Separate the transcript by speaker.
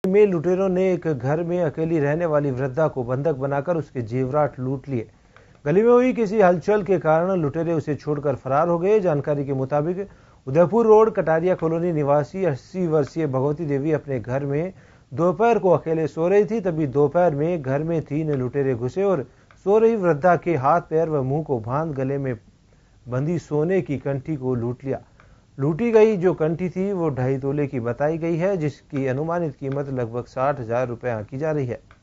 Speaker 1: में लुटेरों ने एक घर में अकेली रहने वाली वृद्धा को बंधक बनाकर उसके जेवरात लूट लिए। गली में हुई किसी हलचल के कारण लुटेरे उसे छोड़कर फरार हो गए। जानकारी के मुताबिक उदयपुर रोड कटारिया कॉलोनी निवासी 80 वर्षीय भगवती देवी अपने घर में दोपहर को अकेले सो रही थी। तभी दोपहर में घर में 3 लुटेरे घुसे और सो रही वृद्धा के हाथ पैर व मुंह को बांध गले में बंधी सोने की कंठी को लूट लिया। लूटी गई जो कंठी थी वो 2.5 तोले की बताई गई है, जिसकी अनुमानित कीमत लगभग 60,000 रुपए आंकी जा रही है।